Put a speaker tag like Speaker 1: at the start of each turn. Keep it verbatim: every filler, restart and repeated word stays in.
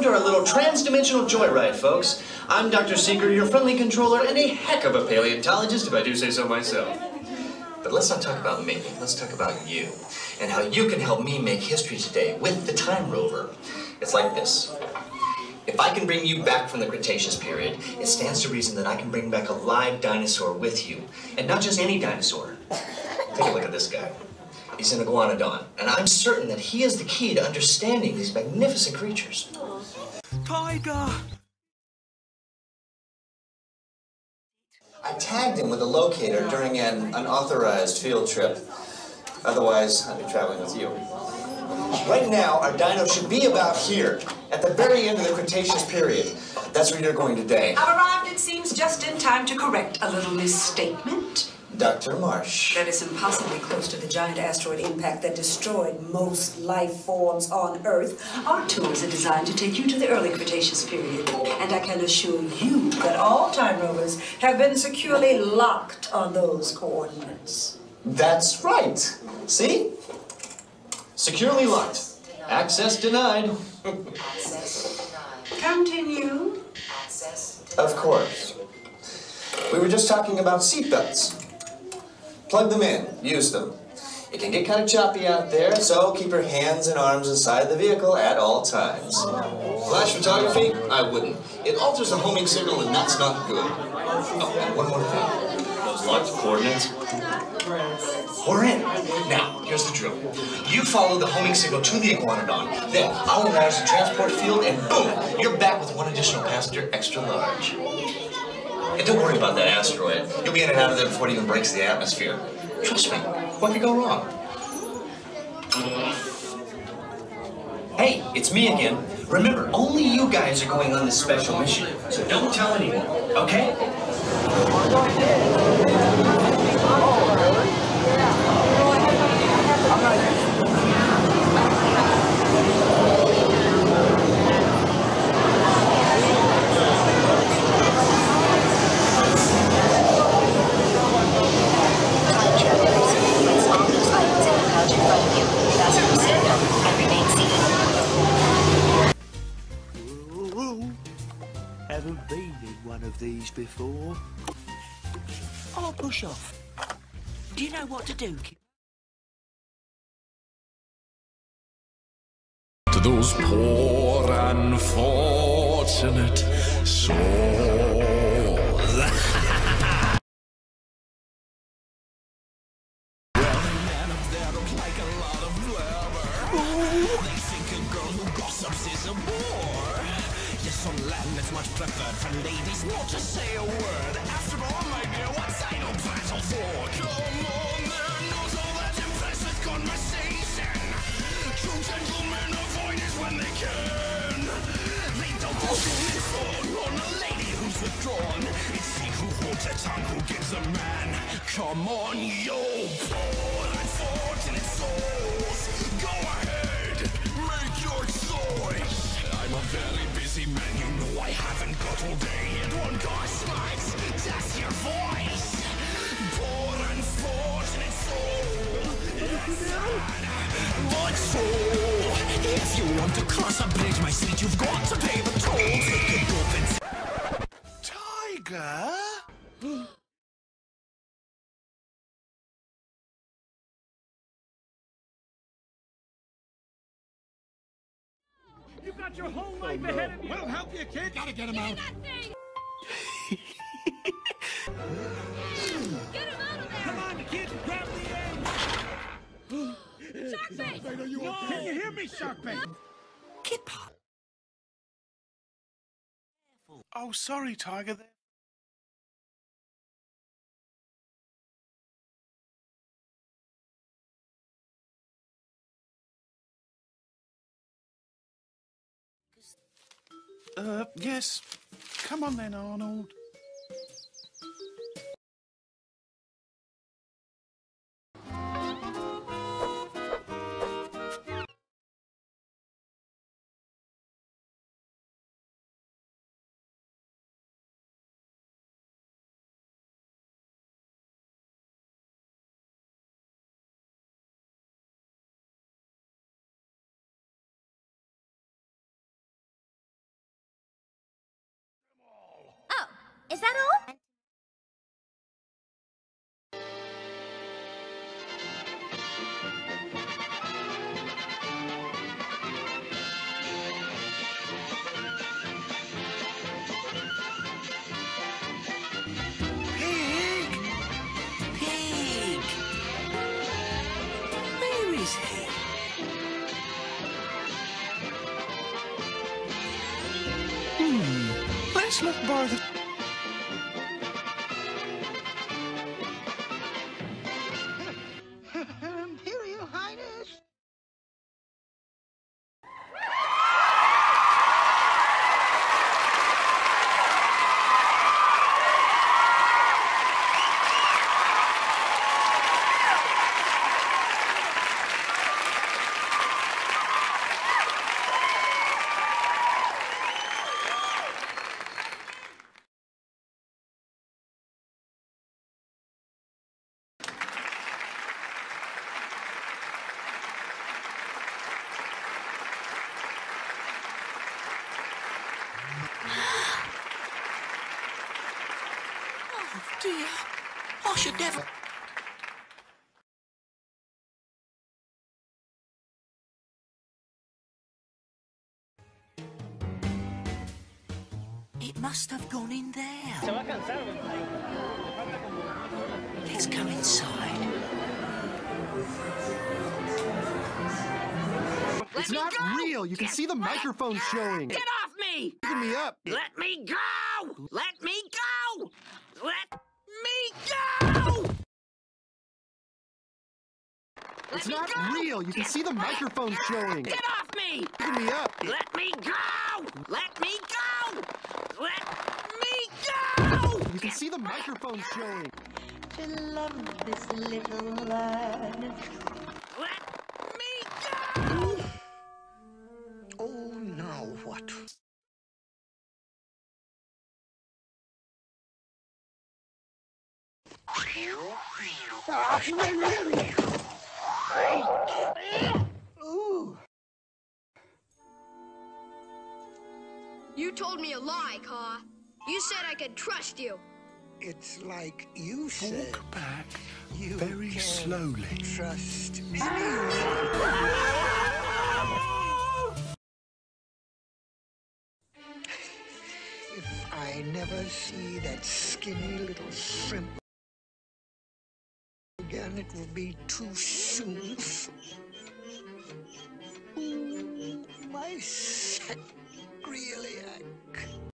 Speaker 1: to our little trans-dimensional joyride, folks. I'm Doctor Seeker, your friendly controller, and a heck of a paleontologist, if I do say so myself. But let's not talk about me. Let's talk about you, and how you can help me make history today with the Time Rover. It's like this. If I can bring you back from the Cretaceous period, it stands to reason that I can bring back a live dinosaur with you. And not just any dinosaur. Take a look at this guy. He's an iguanodon, and I'm certain that he is the key to understanding these magnificent creatures.
Speaker 2: Tiger!
Speaker 1: I tagged him with a locator during an unauthorized field trip. Otherwise, I'd be traveling with you. Right now, our dino should be about here, at the very end of the Cretaceous period. That's where you're going today.
Speaker 3: I've arrived, it seems, just in time to correct a little misstatement.
Speaker 1: Doctor Marsh.
Speaker 3: That is impossibly close to the giant asteroid impact that destroyed most life forms on Earth. Our tours are designed to take you to the early Cretaceous period. And I can assure you that all time rovers have been securely locked on those coordinates.
Speaker 1: That's right. See? Securely locked. Access denied.
Speaker 3: Continue.
Speaker 1: Of course. We were just talking about seatbelts. Plug them in. Use them. It can get kind of choppy out there, so keep your hands and arms inside the vehicle at all times. Flash photography? I wouldn't. It alters the homing signal, and that's not good. Oh, and one more thing. Those locked coordinates. We're in. Now, here's the drill. You follow the homing signal to the iguanodon, then I'll arouse the transport field, and boom, you're back with one additional passenger extra large. And don't worry about that asteroid. You'll be in and out of there before it even breaks the atmosphere. Trust me, what could go wrong? Hey, it's me again. Remember, only you guys are going on this special mission, so don't tell anyone, okay?
Speaker 2: Haven't been in one of these before. I'll push off. Do you know what to do, Kipper?
Speaker 4: To those poor unfortunate souls.
Speaker 5: They think a girl who gossips is a bore. Yes, on land it's much preferred for ladies not to say a word. After all, my dear, what's I no battle for? Come on, they're not all that impressed with conversation. True gentlemen avoid it when they can. They don't discriminate on a lady who's withdrawn. It's she who holds her tongue who gives a man. Come on, yo, poor unfortunate souls. Go ahead, make your choice. I'm a very busy man, you know I haven't got all day. It won't cost much, just your voice. Poor unfortunate soul. It's sad, but so if you want to cross a bridge, my sweet, you've got to pay the toll. Take your dolphins.
Speaker 4: Tiger?
Speaker 6: You've got your whole life ahead of you. We'll help you, kid. Gotta get him out.
Speaker 7: Get him out of there!
Speaker 6: Come on, kid. Grab the end.
Speaker 7: Sharkbait!
Speaker 6: Are you no. okay? Can you hear me, Sharkbait?
Speaker 2: Kipper!
Speaker 4: Oh, sorry, Tiger. Uh, yes. Come on then, Arnold.
Speaker 7: Is that all?
Speaker 2: Pig! Pig! Where is he? Hmm. Let's look by the...
Speaker 8: Imperial Highness.
Speaker 2: Oh, dear. I should never... It must have gone in there. Let's go inside.
Speaker 9: It's not real. You can see the microphone showing.
Speaker 5: Get off me!
Speaker 9: Picking me up.
Speaker 5: Let me go! Let me go! Let me go! Let
Speaker 9: It's
Speaker 5: me
Speaker 9: not
Speaker 5: go!
Speaker 9: real. You can see the microphone showing.
Speaker 5: Get off me!
Speaker 9: Picking me up.
Speaker 5: Let me go! Let me go! Let me go!
Speaker 9: You can see the microphone showing.
Speaker 10: To love this little lad.
Speaker 5: Let me go!
Speaker 8: Oh, now what? Ooh.
Speaker 7: You told me a lie, Caw. You said I could trust you.
Speaker 8: It's like you said.
Speaker 2: Walk back
Speaker 8: You
Speaker 2: very
Speaker 8: can
Speaker 2: slowly.
Speaker 8: Trust anyone. If I never see that skinny little shrimp again, it will be too soon. Ooh, my sacroiliac.